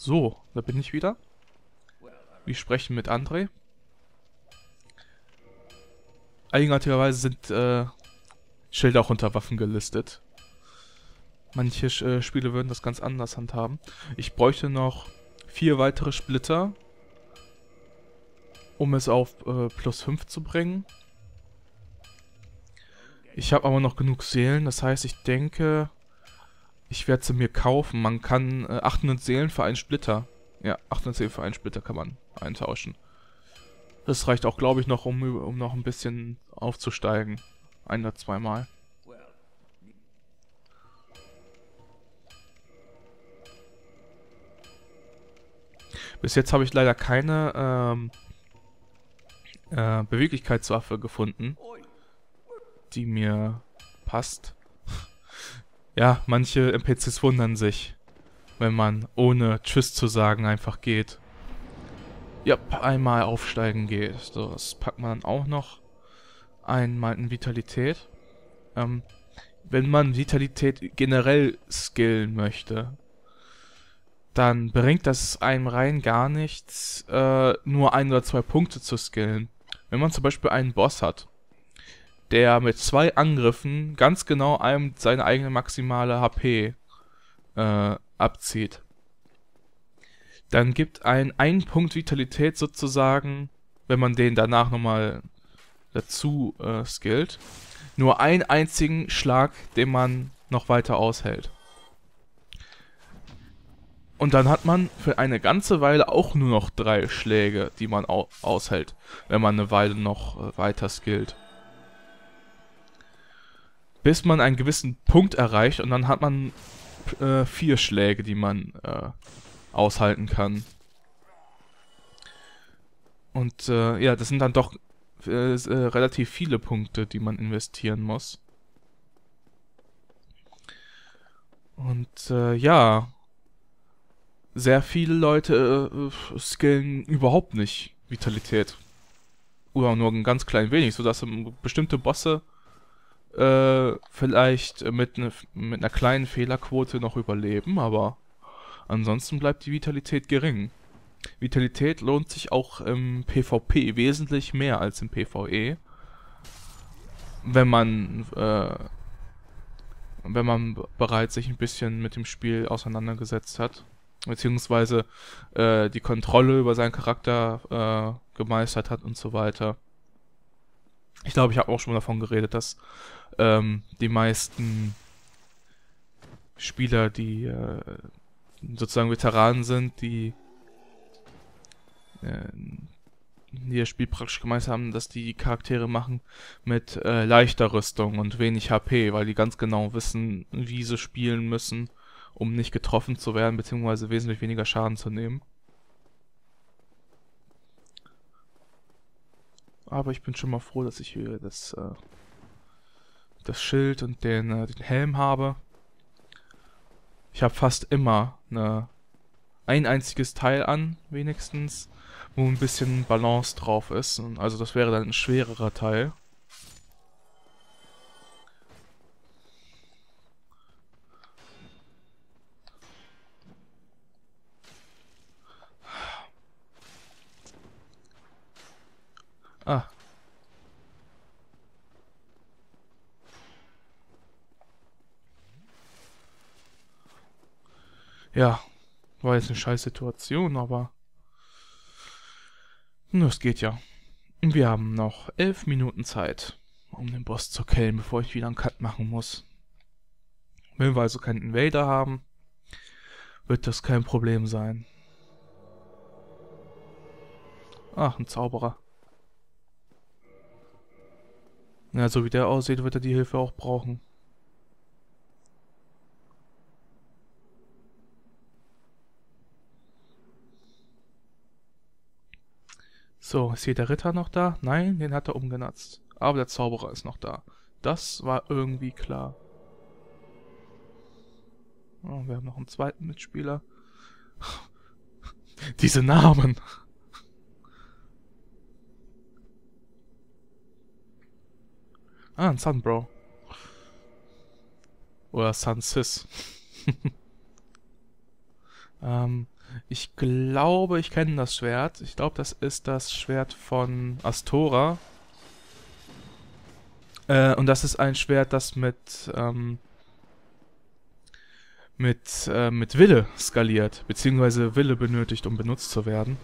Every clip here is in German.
So, da bin ich wieder. Wir sprechen mit André. Eigenartigerweise sind Schilder auch unter Waffen gelistet. Manche Spiele würden das ganz anders handhaben. Ich bräuchte noch 4 weitere Splitter, um es auf plus 5 zu bringen. Ich habe aber noch genug Seelen, das heißt, ich denke, ich werde sie mir kaufen. Man kann 800 Seelen für einen Splitter. Ja, 800 Seelen für einen Splitter kann man eintauschen. Das reicht auch, glaube ich, noch, um noch ein bisschen aufzusteigen. Ein oder zweimal. Bis jetzt habe ich leider keine Beweglichkeitswaffe gefunden, die mir passt. Ja, manche NPCs wundern sich, wenn man ohne Tschüss zu sagen einfach geht. Ja, einmal aufsteigen geht. So, das packt man dann auch noch. Einmal in Vitalität. Wenn man Vitalität generell skillen möchte, dann bringt das einem rein gar nichts, nur 1 oder 2 Punkte zu skillen. Wenn man zum Beispiel einen Boss hat, der mit 2 Angriffen ganz genau einem seine eigene maximale HP abzieht, dann gibt ein Punkt Vitalität sozusagen, wenn man den danach nochmal dazu skillt, nur einen einzigen Schlag, den man noch weiter aushält. Und dann hat man für eine ganze Weile auch nur noch 3 Schläge, die man aushält, wenn man eine Weile noch weiter skillt. Bis man einen gewissen Punkt erreicht und dann hat man 4 Schläge, die man aushalten kann. Und ja, das sind dann doch relativ viele Punkte, die man investieren muss. Und ja, sehr viele Leute skillen überhaupt nicht Vitalität. Oder nur ein ganz klein wenig, sodass bestimmte Bosse vielleicht mit einer kleinen Fehlerquote noch überleben, aber ansonsten bleibt die Vitalität gering. Vitalität lohnt sich auch im PvP wesentlich mehr als im PvE, wenn man bereits sich ein bisschen mit dem Spiel auseinandergesetzt hat, beziehungsweise die Kontrolle über seinen Charakter gemeistert hat und so weiter. Ich glaube, ich habe auch schon mal davon geredet, dass die meisten Spieler, die sozusagen Veteranen sind, die das Spiel praktisch gemeistert haben, dass die Charaktere machen mit leichter Rüstung und wenig HP, weil die ganz genau wissen, wie sie spielen müssen, um nicht getroffen zu werden, beziehungsweise wesentlich weniger Schaden zu nehmen. Aber ich bin schon mal froh, dass ich hier das Schild und den Helm habe. Ich habe fast immer ein einziges Teil an, wenigstens, wo ein bisschen Balance drauf ist. Also das wäre dann ein schwererer Teil. Ah. Ja, war jetzt eine scheiß Situation, aber es geht ja. Wir haben noch 11 Minuten Zeit, um den Boss zu killen, bevor ich wieder einen Cut machen muss. Wenn wir also keinen Invader haben, wird das kein Problem sein. Ach, ein Zauberer. Ja, so wie der aussieht, wird er die Hilfe auch brauchen. So, ist hier der Ritter noch da? Nein, den hat er umgenutzt. Aber der Zauberer ist noch da. Das war irgendwie klar. Oh, wir haben noch einen zweiten Mitspieler. Diese Namen! Ah, ein Sunbro. Oder Sunsis. Ich glaube, ich kenne das Schwert. Ich glaube, das ist das Schwert von Astora. Und das ist ein Schwert, das mit Wille skaliert, beziehungsweise Wille benötigt, um benutzt zu werden.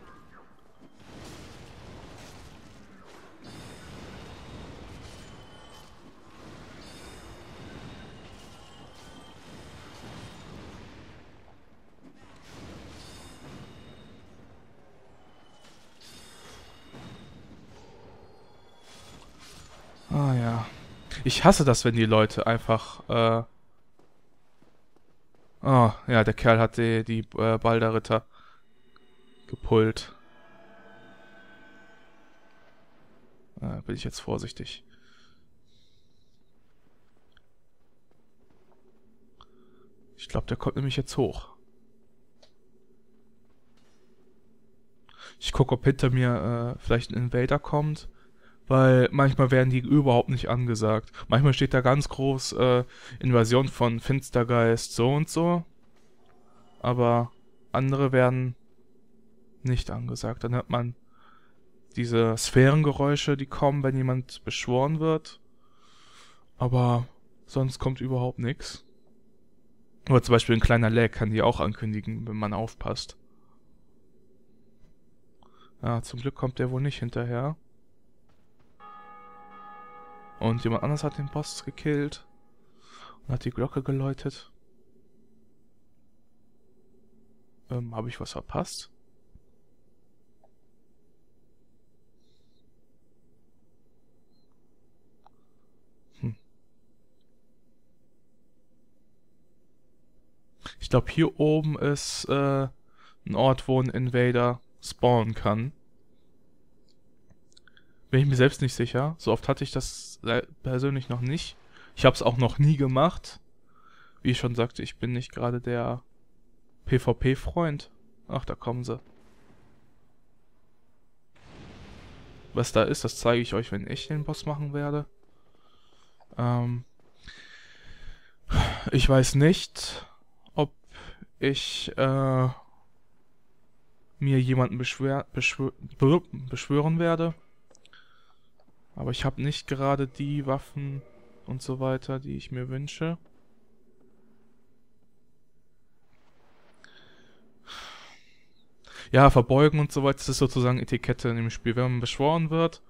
Ah ja. Ich hasse das, wenn die Leute einfach, oh, ja, der Kerl hat die Balder-Ritter gepullt. Bin ich jetzt vorsichtig. Ich glaube, der kommt nämlich jetzt hoch. Ich gucke, ob hinter mir vielleicht ein Invader kommt. Weil manchmal werden die überhaupt nicht angesagt. Manchmal steht da ganz groß Invasion von Finstergeist so und so. Aber andere werden nicht angesagt. Dann hört man diese Sphärengeräusche, die kommen, wenn jemand beschworen wird. Aber sonst kommt überhaupt nichts. Oder zum Beispiel ein kleiner Lag kann die auch ankündigen, wenn man aufpasst. Ja, zum Glück kommt der wohl nicht hinterher. Und jemand anderes hat den Boss gekillt und hat die Glocke geläutet. Habe ich was verpasst? Ich glaube, hier oben ist ein Ort, wo ein Invader spawnen kann. Bin ich mir selbst nicht sicher. So oft hatte ich das persönlich noch nicht. Ich habe es auch noch nie gemacht. Wie ich schon sagte, ich bin nicht gerade der PvP-Freund. Ach, da kommen sie. Was da ist, das zeige ich euch, wenn ich den Boss machen werde. Ich weiß nicht, ob ich mir jemanden beschwören werde. Aber ich habe nicht gerade die Waffen und so weiter, die ich mir wünsche. Ja, verbeugen und so weiter, das ist sozusagen Etikette in dem Spiel. Wenn man beschworen wird,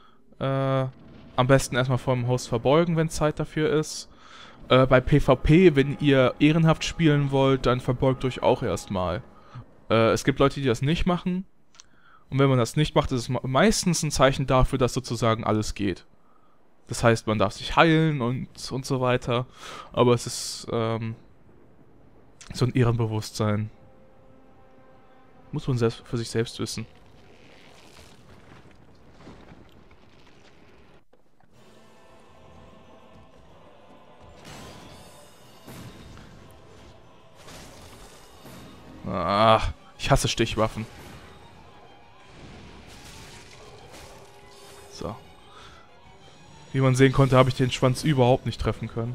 am besten erstmal vor dem Host verbeugen, wenn Zeit dafür ist. Bei PvP, wenn ihr ehrenhaft spielen wollt, dann verbeugt euch auch erstmal. Es gibt Leute, die das nicht machen. Und wenn man das nicht macht, ist es meistens ein Zeichen dafür, dass sozusagen alles geht. Das heißt, man darf sich heilen und so weiter. Aber es ist so ein Ehrenbewusstsein. Muss man selbst für sich selbst wissen. Ah, ich hasse Stichwaffen. So. Wie man sehen konnte, habe ich den Schwanz überhaupt nicht treffen können.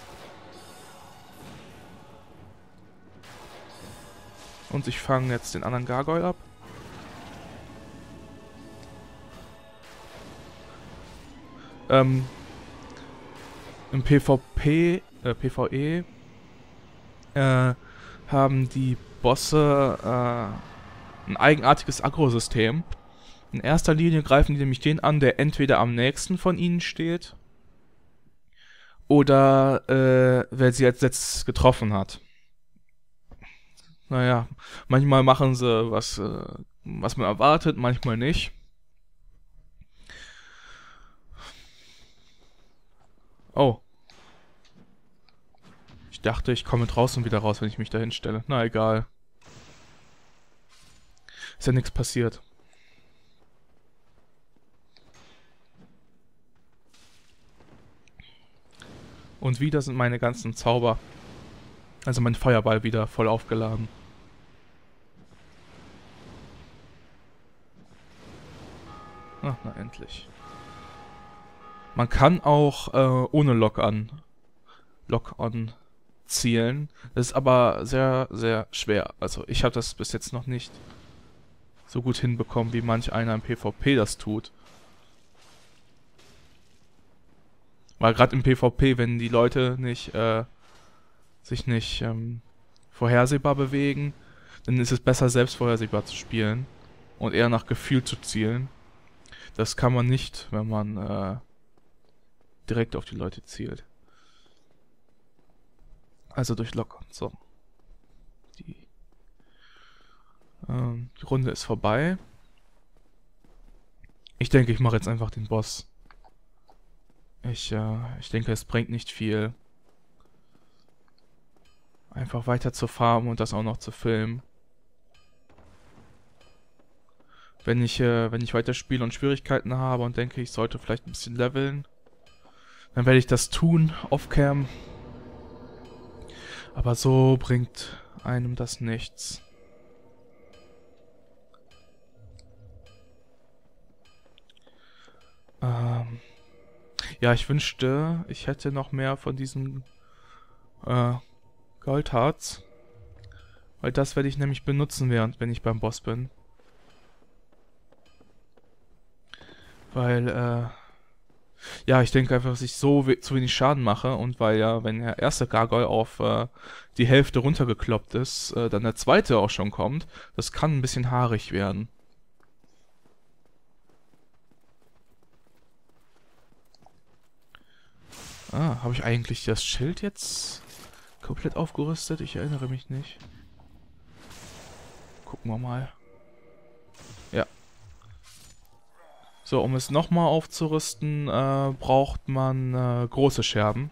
Und ich fange jetzt den anderen Gargoyle ab. Im PvP, PvE haben die Bosse ein eigenartiges Agro-System. In erster Linie greifen die nämlich den an, der entweder am nächsten von ihnen steht oder wer sie als letztes getroffen hat. Naja, manchmal machen sie was man erwartet, manchmal nicht. Oh. Ich dachte, ich komme draußen wieder raus, wenn ich mich da hinstelle. Na egal. Ist ja nichts passiert. Und wieder sind meine ganzen Zauber, also mein Feuerball, wieder voll aufgeladen. Ach, na endlich. Man kann auch ohne Lock-on abzielen. Das ist aber sehr, sehr schwer. Also ich habe das bis jetzt noch nicht so gut hinbekommen, wie manch einer im PvP das tut. Weil gerade im PvP, wenn die Leute nicht, sich nicht vorhersehbar bewegen, dann ist es besser, selbst vorhersehbar zu spielen und eher nach Gefühl zu zielen. Das kann man nicht, wenn man direkt auf die Leute zielt. Also durch Lock. So. Die Runde ist vorbei. Ich denke, ich mache jetzt einfach den Boss. Ich denke, es bringt nicht viel, einfach weiter zu farmen und das auch noch zu filmen. Wenn ich weiterspiele und Schwierigkeiten habe und denke, ich sollte vielleicht ein bisschen leveln, dann werde ich das tun, off-cam. Aber so bringt einem das nichts. Ja, ich wünschte, ich hätte noch mehr von diesen Goldharts. Weil das werde ich nämlich benutzen, wenn ich beim Boss bin. Weil, ja, ich denke einfach, dass ich so zu wenig Schaden mache. Und weil ja, wenn der erste Gargoyle auf die Hälfte runtergekloppt ist, dann der zweite auch schon kommt, das kann ein bisschen haarig werden. Ah, habe ich eigentlich das Schild jetzt komplett aufgerüstet? Ich erinnere mich nicht. Gucken wir mal. Ja. So, um es nochmal aufzurüsten, braucht man große Scherben.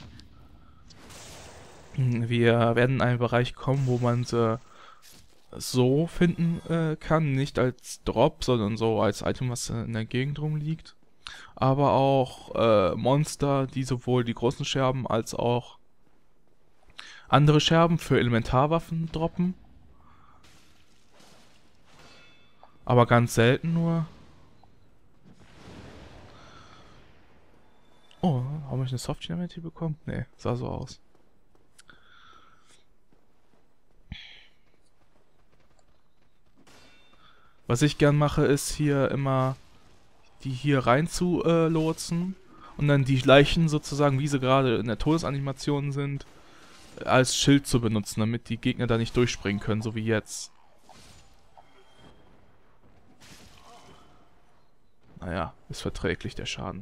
Wir werden in einen Bereich kommen, wo man sie so finden kann. Nicht als Drop, sondern so als Item, was in der Gegend rumliegt. Aber auch Monster, die sowohl die großen Scherben als auch andere Scherben für Elementarwaffen droppen. Aber ganz selten nur. Oh, habe ich eine Soft-Dynamite bekommen? Nee, sah so aus. Was ich gern mache, ist hier immer die hier rein zu lotsen und dann die Leichen sozusagen, wie sie gerade in der Todesanimation sind, als Schild zu benutzen, damit die Gegner da nicht durchspringen können, so wie jetzt. Naja, ist verträglich der Schaden.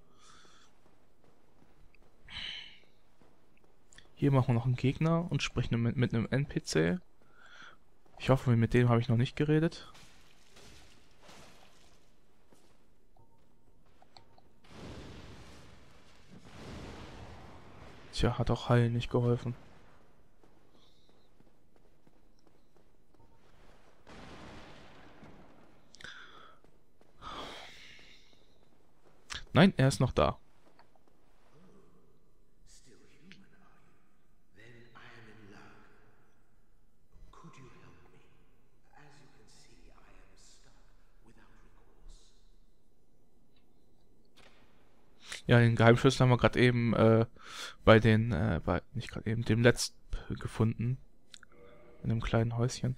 Hier machen wir noch einen Gegner und sprechen mit einem NPC. Ich hoffe, mit dem habe ich noch nicht geredet. Tja, hat auch Heilen nicht geholfen. Nein, er ist noch da. Ja, den Geheimschlüssel haben wir gerade eben bei den, nicht gerade eben, dem Let's gefunden. In einem kleinen Häuschen.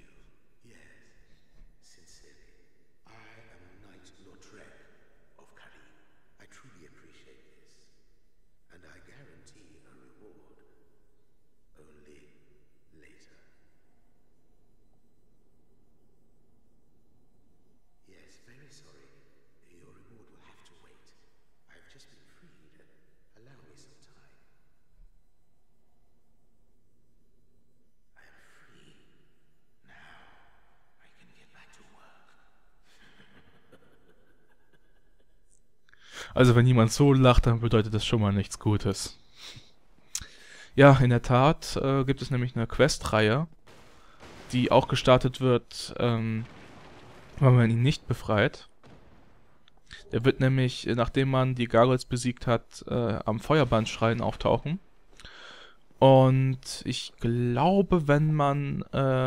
Also wenn jemand so lacht, dann bedeutet das schon mal nichts Gutes. Ja, in der Tat gibt es nämlich eine Questreihe, die auch gestartet wird, wenn man ihn nicht befreit. Der wird nämlich, nachdem man die Gargoyles besiegt hat, am Feuerbandschrein auftauchen. Und ich glaube, wenn man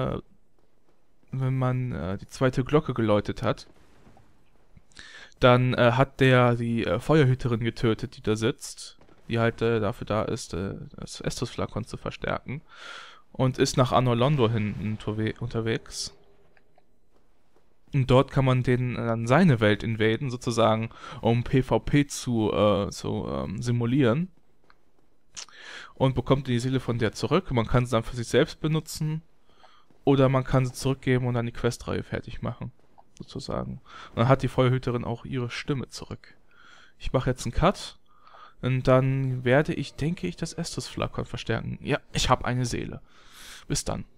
die zweite Glocke geläutet hat, dann hat der die Feuerhüterin getötet, die da sitzt. die halt dafür da ist, das Estus-Flakon zu verstärken. Und ist nach Anor Londo hin unterwegs. Und dort kann man dann seine Welt invaden, sozusagen, um PvP zu simulieren. Und bekommt die Seele von der zurück. Man kann sie dann für sich selbst benutzen. Oder man kann sie zurückgeben und dann die Questreihe fertig machen. Sozusagen. Und dann hat die Feuerhüterin auch ihre Stimme zurück. Ich mache jetzt einen Cut. Und dann werde ich, denke ich, das Estus-Flakon verstärken. Ja, ich habe eine Seele. Bis dann.